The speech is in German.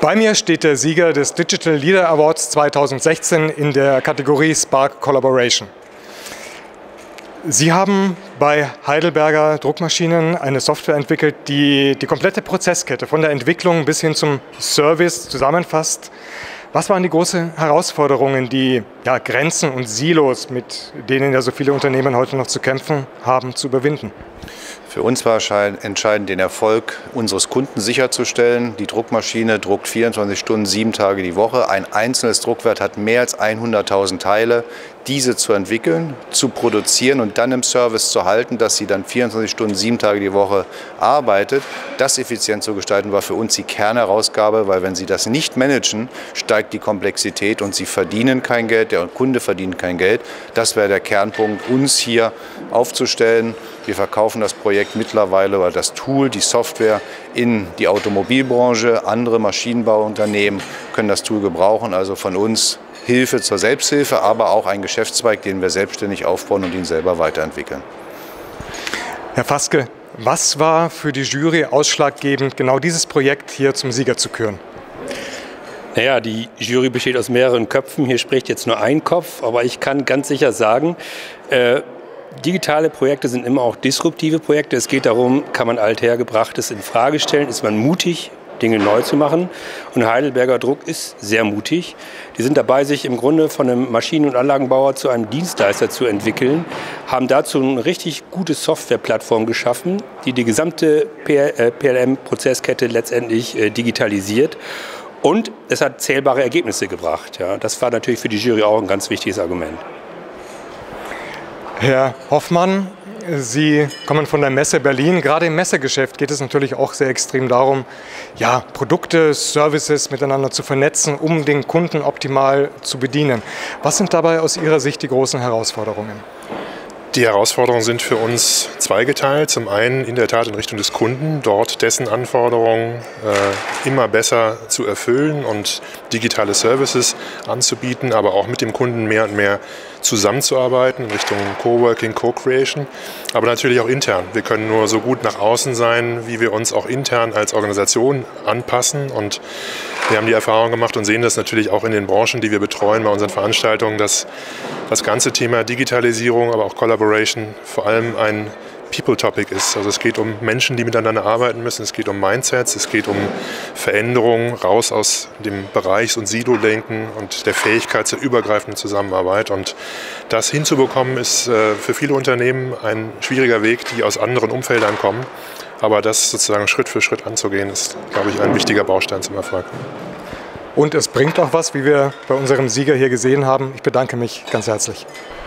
Bei mir steht der Sieger des Digital Leader Awards 2016 in der Kategorie Spark Collaboration. Sie haben bei Heidelberger Druckmaschinen eine Software entwickelt, die die komplette Prozesskette von der Entwicklung bis hin zum Service zusammenfasst. Was waren die großen Herausforderungen, die Grenzen und Silos, mit denen ja so viele Unternehmen heute noch zu kämpfen haben, zu überwinden? Für uns war entscheidend, den Erfolg unseres Kunden sicherzustellen. Die Druckmaschine druckt 24 Stunden, 7 Tage die Woche. Ein einzelnes Druckwerk hat mehr als 100.000 Teile. Diese zu entwickeln, zu produzieren und dann im Service zu halten, dass sie dann 24 Stunden, 7 Tage die Woche arbeitet, das effizient zu gestalten, war für uns die Kernherausgabe, weil wenn Sie das nicht managen, steigt die Komplexität und Sie verdienen kein Geld, der Kunde verdient kein Geld. Das wäre der Kernpunkt, uns hier aufzustellen. Wir verkaufen das Projekt mittlerweile oder das Tool, die Software in die Automobilbranche. Andere Maschinenbauunternehmen können das Tool gebrauchen, also von uns Hilfe zur Selbsthilfe, aber auch ein Geschäftszweig, den wir selbstständig aufbauen und ihn selber weiterentwickeln. Herr Faske, was war für die Jury ausschlaggebend, genau dieses Projekt hier zum Sieger zu küren? Naja, die Jury besteht aus mehreren Köpfen. Hier spricht jetzt nur ein Kopf, aber ich kann ganz sicher sagen, digitale Projekte sind immer auch disruptive Projekte. Es geht darum, kann man Althergebrachtes in Frage stellen, ist man mutig, Dinge neu zu machen. Und Heidelberger Druck ist sehr mutig. Die sind dabei, sich im Grunde von einem Maschinen- und Anlagenbauer zu einem Dienstleister zu entwickeln, haben dazu eine richtig gute Softwareplattform geschaffen, die die gesamte PLM-Prozesskette letztendlich digitalisiert. Und es hat zählbare Ergebnisse gebracht. Ja, das war natürlich für die Jury auch ein ganz wichtiges Argument. Herr Hoffmann, Sie kommen von der Messe Berlin. Gerade im Messegeschäft geht es natürlich auch sehr extrem darum, Produkte, Services miteinander zu vernetzen, um den Kunden optimal zu bedienen. Was sind dabei aus Ihrer Sicht die großen Herausforderungen? Die Herausforderungen sind für uns zweigeteilt. Zum einen in der Tat in Richtung des Kunden, dort dessen Anforderungen immer besser zu erfüllen und digitale Services anzubieten, aber auch mit dem Kunden mehr und mehr zusammenzuarbeiten in Richtung Coworking, Co-Creation, aber natürlich auch intern. Wir können nur so gut nach außen sein, wie wir uns auch intern als Organisation anpassen, und wir haben die Erfahrung gemacht und sehen das natürlich auch in den Branchen, die wir betreuen bei unseren Veranstaltungen, dass das ganze Thema Digitalisierung, aber auch Collaboration vor allem ein People-Topic ist. Also es geht um Menschen, die miteinander arbeiten müssen, es geht um Mindsets, es geht um Veränderungen raus aus dem Bereichs- und Silo-Denken und der Fähigkeit zur übergreifenden Zusammenarbeit. Und das hinzubekommen, ist für viele Unternehmen ein schwieriger Weg, die aus anderen Umfeldern kommen. Aber das sozusagen Schritt für Schritt anzugehen, ist, glaube ich, ein wichtiger Baustein zum Erfolg. Und es bringt auch was, wie wir bei unserem Sieger hier gesehen haben. Ich bedanke mich ganz herzlich.